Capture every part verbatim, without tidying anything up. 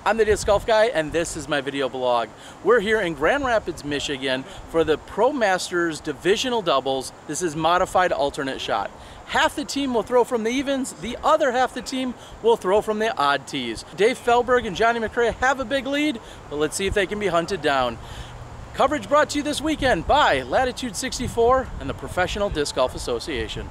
I'm the Disc Golf Guy, and this is my video blog. We're here in Grand Rapids, Michigan for the Pro Masters Divisional Doubles. This is modified alternate shot. Half the team will throw from the evens, the other half the team will throw from the odd tees. Dave Feldberg and JohnE McCray have a big lead, but let's see if they can be hunted down. Coverage brought to you this weekend by Latitude sixty-four and the Professional Disc Golf Association.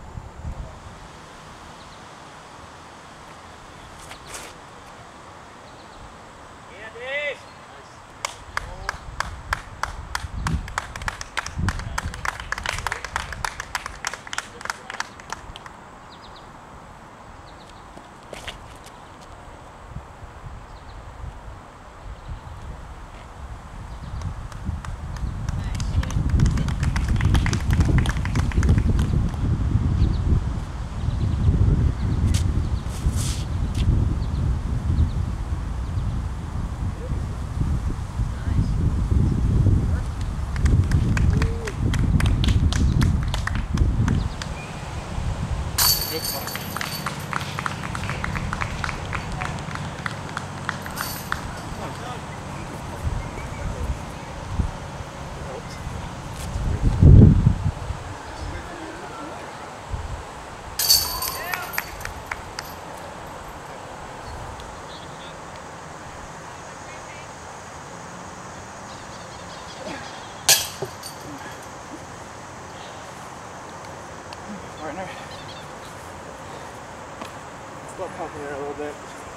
Partner. Still pumping there a little bit.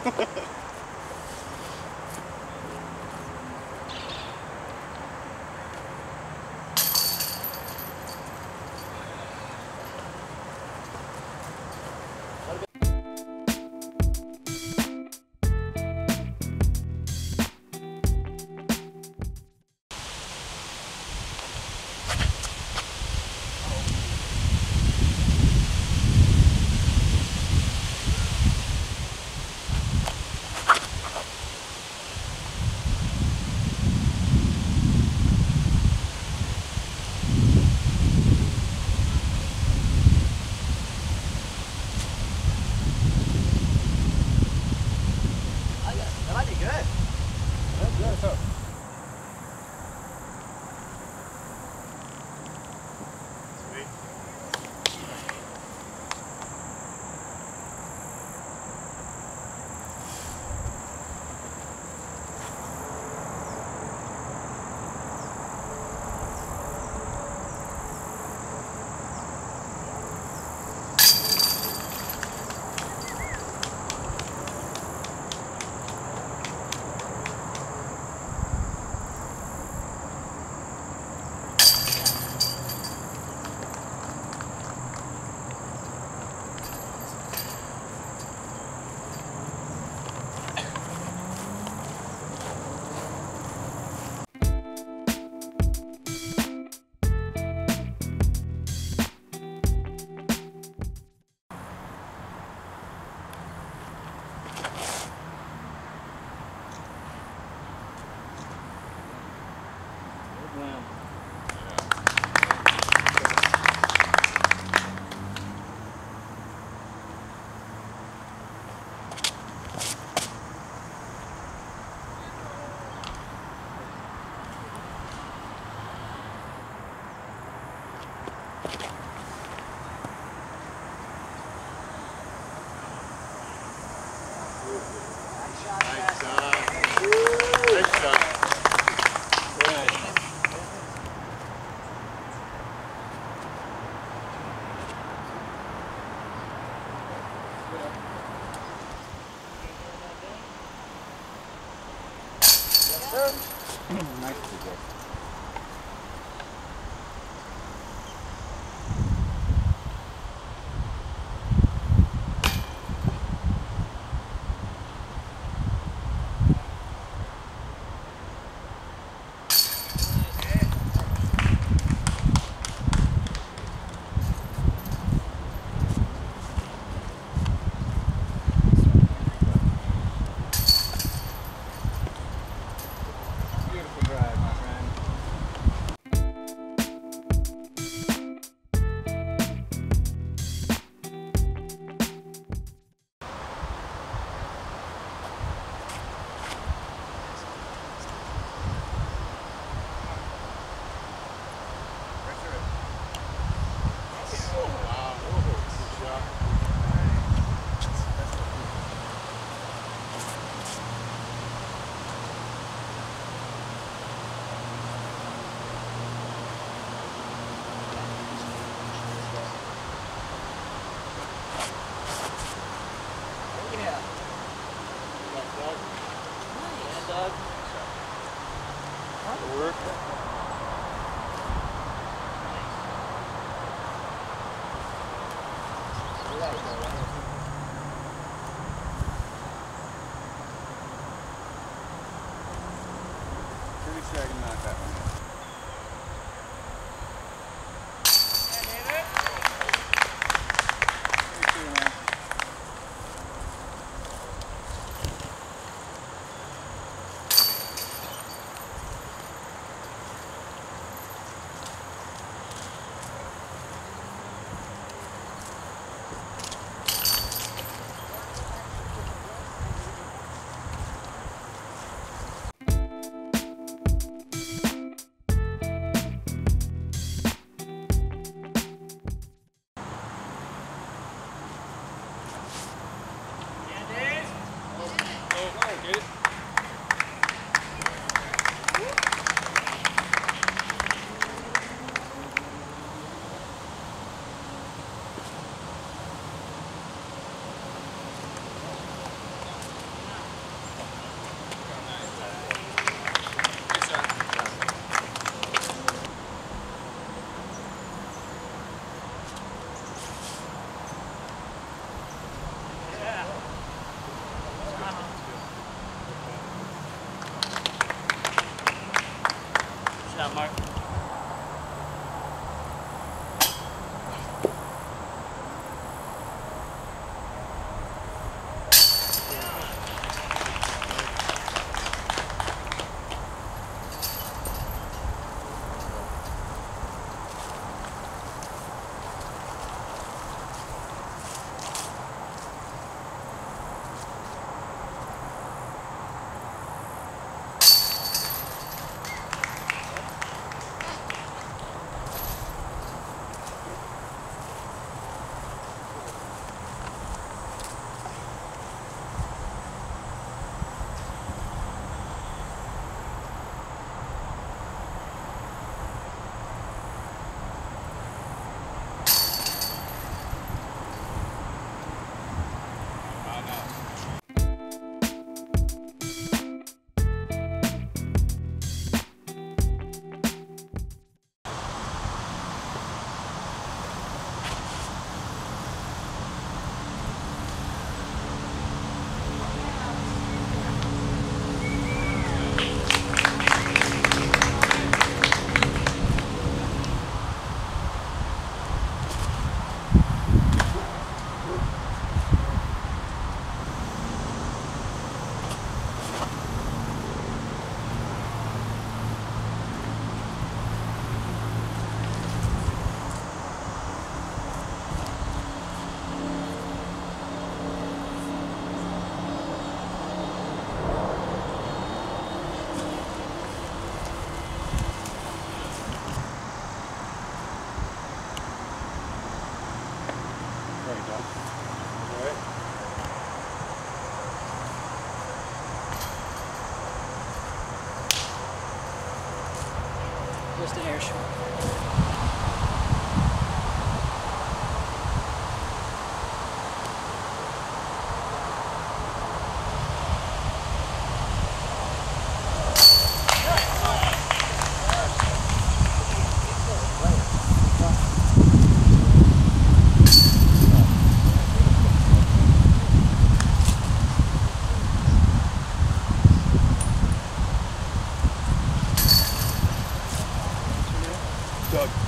Nice to go. Beautiful drive, my friend. Doug. That'll work. Pretty sure I can knock that one out. Get it? Shot, Mark. Just an air shot. Doug.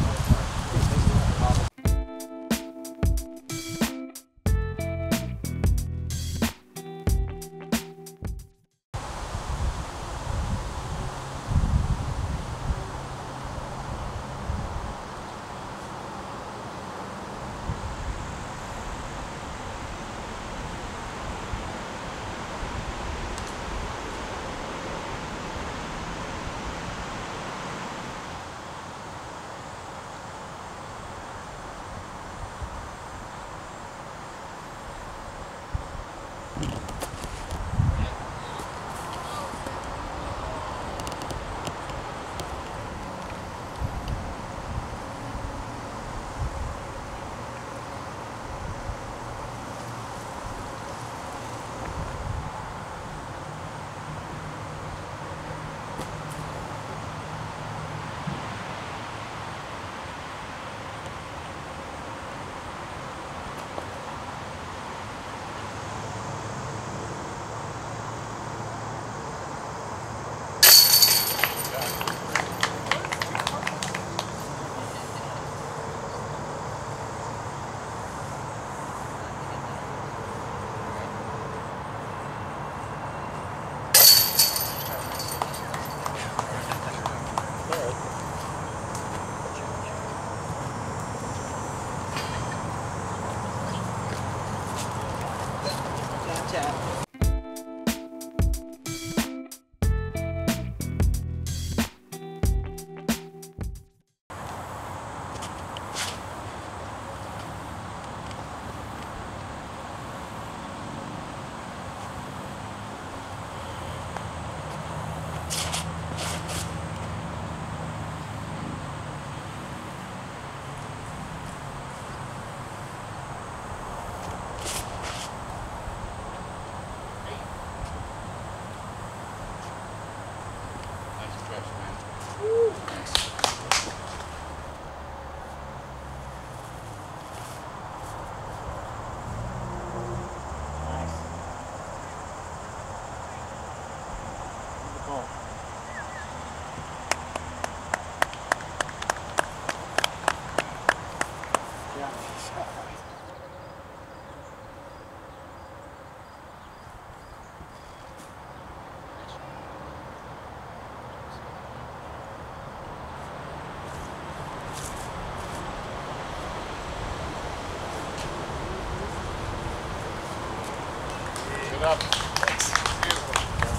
it up. Thanks. Beautiful.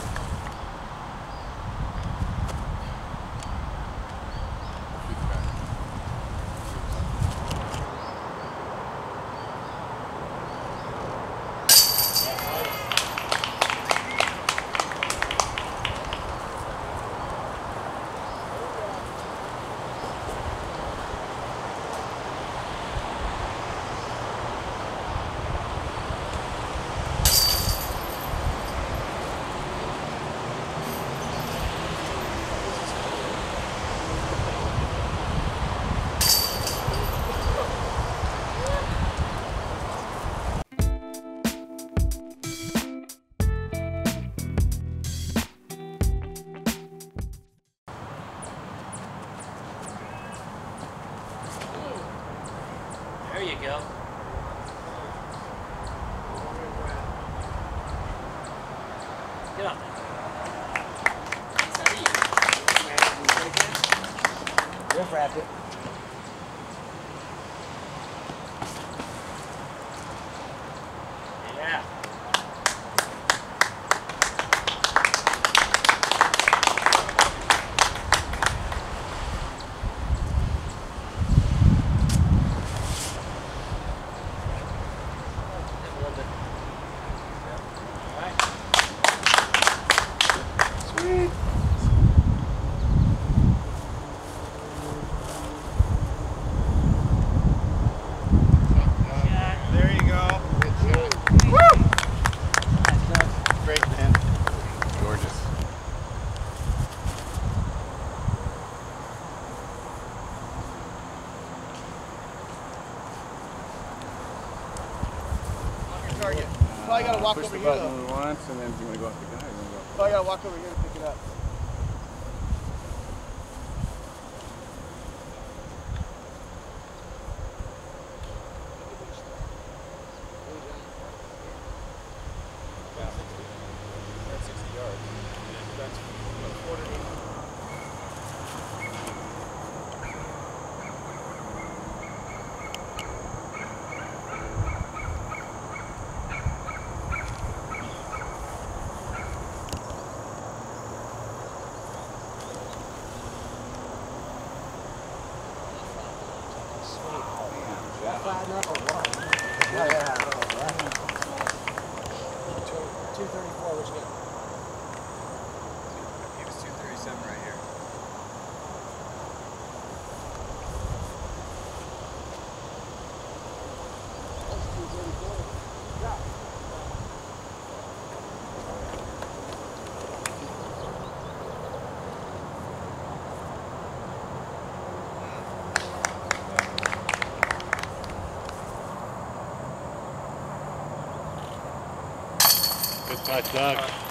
There you go. Get on. Riff wrapped it. Yeah. Sweet. There you go. Good shot. Woo! Great, man. Gorgeous. On your target. Probably gotta walk Push over the here button though. once, and then do you want to go off the guy? Or you want to go off the Probably gotta walk over here to pick it up. That's sixty yards. That's a quarter inch. Yeah, yeah. two thirty-four, what you got? He was two thirty-seven right here. Good touch, Doug.